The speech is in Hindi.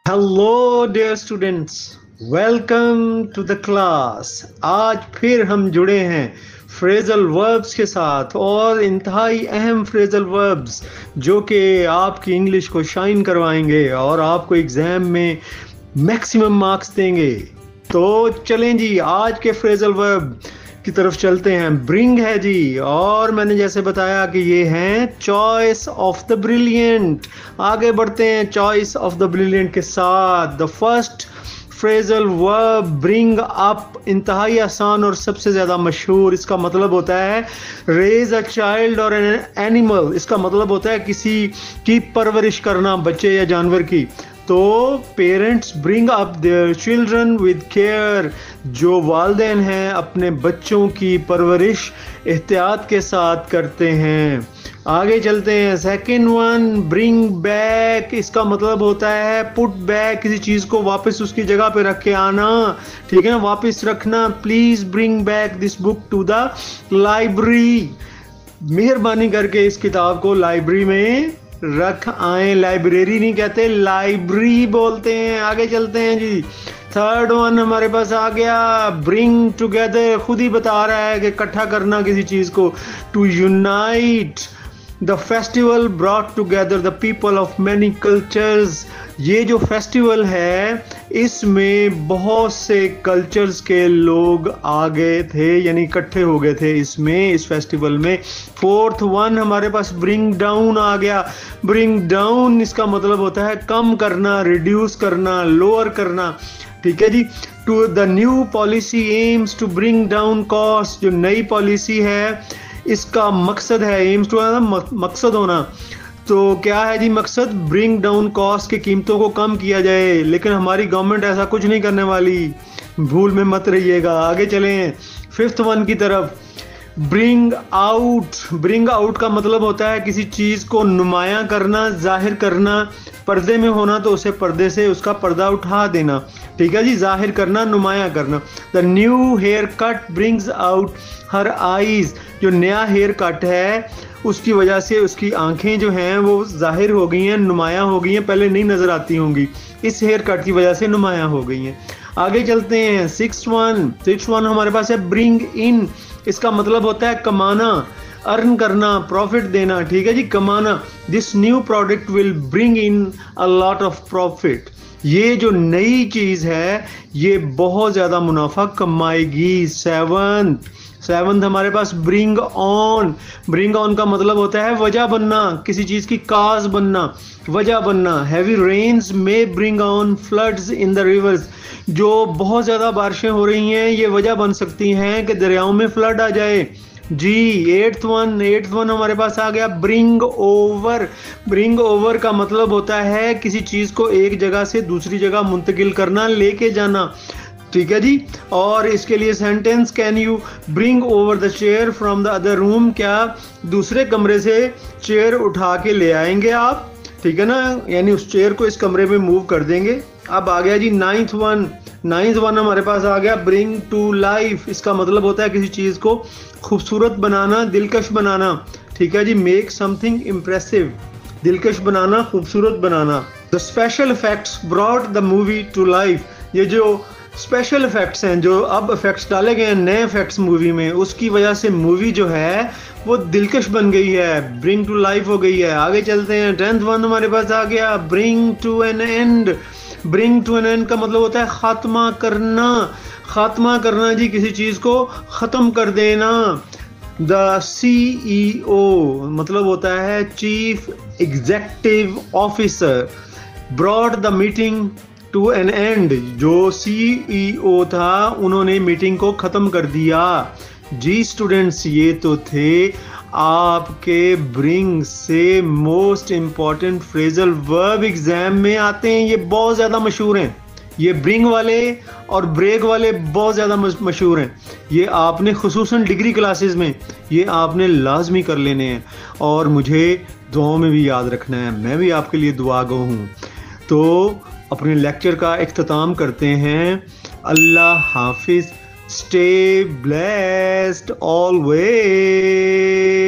Hello dear students, welcome to the class. आज फिर हम जुड़े हैं फ्रेजल वर्ब्स के साथ और इंतहाई अहम फ्रेजल वर्ब्स जो कि आपकी इंग्लिश को शाइन करवाएंगे और आपको एग्ज़ाम में मैक्सिमम मार्क्स देंगे। तो चलें जी, आज के फ्रेजल वर्ब की तरफ चलते हैं। ब्रिंग है जी, और मैंने जैसे बताया कि ये हैं चॉइस ऑफ द ब्रिलियंट। आगे बढ़ते हैं चॉइस ऑफ द ब्रिलियंट के साथ। The first phrasal verb bring up, इंतहाई आसान और सबसे ज़्यादा मशहूर। इसका मतलब होता है रेज अ चाइल्ड और एन एनिमल। इसका मतलब होता है किसी की परवरिश करना, बच्चे या जानवर की। तो parents bring up their children with care. जो वालिदैन हैं अपने बच्चों की परवरिश एहतियात के साथ करते हैं। आगे चलते हैं। Second one, bring back. इसका मतलब होता है पुट बैक, किसी चीज़ को वापस उसकी जगह पे रख के आना। ठीक है ना, वापस रखना। Please bring back this book to the library. मेहरबानी करके इस किताब को लाइब्रेरी में रख आए। लाइब्रेरी नहीं कहते, लाइब्रेरी बोलते हैं। आगे चलते हैं जी। थर्ड वन हमारे पास आ गया, ब्रिंग टुगेदर। खुद ही बता रहा है कि इकट्ठा करना किसी चीज़ को। To unite. The festival brought together the people of many cultures. ये जो फेस्टिवल है इसमें बहुत से कल्चर्स के लोग आ गए थे, यानी इकट्ठे हो गए थे इसमें, इस फेस्टिवल में। फोर्थ वन हमारे पास ब्रिंग डाउन आ गया। ब्रिंग डाउन इसका मतलब होता है कम करना, रिड्यूस करना, लोअर करना। ठीक है जी। To the new policy aims to bring down cost. जो नई पॉलिसी है इसका मकसद है, एम्स टू मकसद होना। तो क्या है जी मकसद? ब्रिंग डाउन कॉस्ट की कीमतों को कम किया जाए। लेकिन हमारी गवर्नमेंट ऐसा कुछ नहीं करने वाली, भूल में मत रहिएगा। आगे चलें फिफ्थ वन की तरफ। Bring out. ब्रिंग आउट का मतलब होता है किसी चीज़ को नुमायां करना, जाहिर करना। पर्दे में होना तो उसे पर्दे से उसका पर्दा उठा देना। ठीक है जी, जाहिर करना, नुमायां करना। The new haircut brings out her eyes. जो नया हेयर कट है उसकी वजह से उसकी आंखें जो हैं वो जाहिर हो गई हैं, नुमायां हो गई हैं, पहले नहीं नज़र आती होंगी। इस हेयर कट की वजह से नुमायां हो गई हैं। आगे चलते हैं। सिक्स वन हमारे पास है ब्रिंग इन। इसका मतलब होता है कमाना, अर्न करना, प्रॉफिट देना। ठीक है जी, कमाना। This new product will bring in a lot of profit. ये जो नई चीज़ है ये बहुत ज़्यादा मुनाफा कमाएगी। सेवंथ हमारे पास ब्रिंग ऑन। ब्रिंग ऑन का मतलब होता है वजह बनना, किसी चीज़ की काज बनना, वजह बनना। हैवी रेन्स में bring on floods in the rivers. जो बहुत ज़्यादा बारिशें हो रही हैं ये वजह बन सकती हैं कि दरियाओं में फ्लड आ जाए जी। एट्थ वन हमारे पास आ गया ब्रिंग ओवर। ब्रिंग ओवर का मतलब होता है किसी चीज़ को एक जगह से दूसरी जगह मुंतकिल करना, लेके जाना। ठीक है जी। और इसके लिए sentence, can you bring over the chair from the other room. क्या दूसरे कमरे से चेयर उठा के ले आएंगे आप? ठीक है ना, यानी उस चेयर को इस कमरे में मूव कर देंगे। अब आ गया जी नाइन्थ वन हमारे पास आ गया ब्रिंग टू लाइफ। इसका मतलब होता है किसी चीज़ को खूबसूरत बनाना, दिलकश बनाना। ठीक है जी, मेक समथिंग इम्प्रेसिव। दिलकश बनाना, खूबसूरत बनाना। The special effects brought the movie to life. ये जो स्पेशल इफेक्ट्स हैं, जो अब इफेक्ट्स डाले गए हैं, नए इफेक्ट्स मूवी में, उसकी वजह से मूवी जो है वो दिलकश बन गई है, ब्रिंग टू लाइफ हो गई है। आगे चलते हैं। 10th वन हमारे पास आ गया bring to an end. Bring to an end का मतलब होता है खात्मा करना। खात्मा करना जी, किसी चीज़ को ख़त्म कर देना। द CEO मतलब होता है chief executive officer. Brought the meeting to an end. जो CEO था उन्होंने मीटिंग को ख़त्म कर दिया। जी स्टूडेंट्स, ये तो थे आपके ब्रिंग से most important phrasal verb exam में आते हैं। ये बहुत ज़्यादा मशहूर हैं, ये ब्रिंग वाले और ब्रेक वाले बहुत ज़्यादा मशहूर हैं। ये आपने खुसूसन डिग्री क्लासेस में ये आपने लाजमी कर लेने हैं और मुझे दुआओं में भी याद रखना है। मैं भी आपके लिए दुआ गो हूँ। तो अपने लेक्चर का इख्तिताम करते हैं। अल्लाह हाफिज़। Stay blessed always.